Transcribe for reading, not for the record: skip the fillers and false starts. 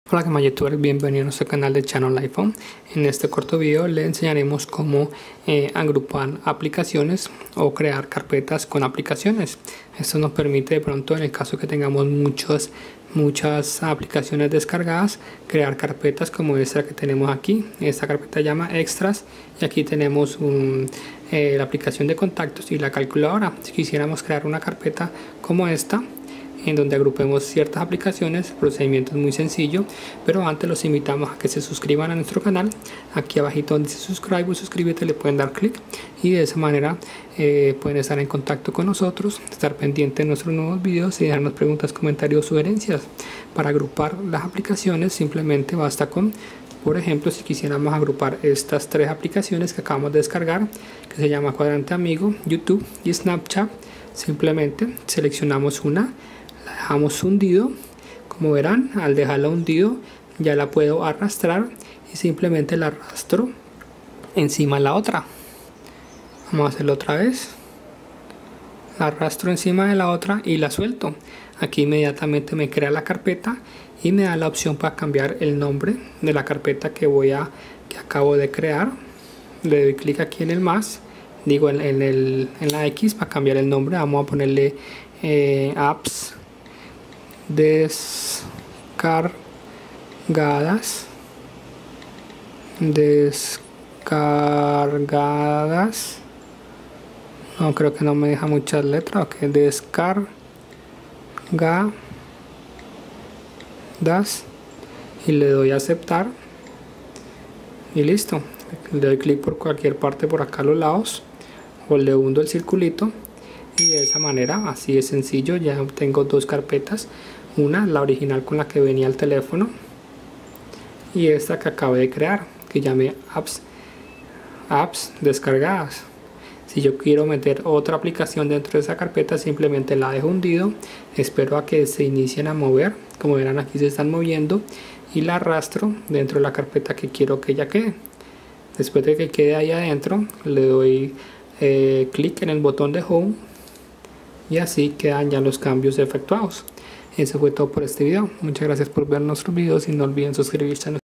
Hola Gama YouTuber, bienvenido a nuestro canal de Channel iPhone. En este corto video le enseñaremos cómo agrupar aplicaciones o crear carpetas con aplicaciones. Esto nos permite de pronto, en el caso que tengamos muchas aplicaciones descargadas, crear carpetas como esta que tenemos aquí. Esta carpeta se llama Extras y aquí tenemos la aplicación de contactos y la calculadora. Si quisiéramos crear una carpeta como esta, en donde agrupemos ciertas aplicaciones, el procedimiento es muy sencillo, pero antes los invitamos a que se suscriban a nuestro canal. Aquí abajito donde dice subscribe o suscríbete le pueden dar clic y de esa manera pueden estar en contacto con nosotros, estar pendientes de nuestros nuevos videos y darnos preguntas, comentarios, sugerencias. Para agrupar las aplicaciones simplemente basta con, por ejemplo, si quisiéramos agrupar estas tres aplicaciones que acabamos de descargar, que se llama Cuadrante Amigo, YouTube y Snapchat, simplemente seleccionamos una, la dejamos hundido. Como verán, al dejarla hundido ya la puedo arrastrar y simplemente la arrastro encima de la otra. Vamos a hacerlo otra vez. La arrastro encima de la otra y la suelto. Aquí inmediatamente me crea la carpeta y me da la opción para cambiar el nombre de la carpeta que acabo de crear. Le doy clic aquí en el más, digo en la X para cambiar el nombre. Vamos a ponerle apps descargadas no, creo que no me deja muchas letras. Ok, descargadas y le doy a aceptar y listo. Le doy clic por cualquier parte por acá a los lados o le hundo el circulito y de esa manera, así de sencillo, ya tengo dos carpetas. Una, la original con la que venía el teléfono, y esta que acabé de crear, que llamé apps descargadas. Si yo quiero meter otra aplicación dentro de esa carpeta, simplemente la dejo hundido, espero a que se inicien a mover. Como verán, aquí se están moviendo y la arrastro dentro de la carpeta que quiero que ella quede. Después de que quede ahí adentro, le doy clic en el botón de Home y así quedan ya los cambios efectuados. Eso fue todo por este video. Muchas gracias por ver nuestros videos y no olviden suscribirse a nuestro canal.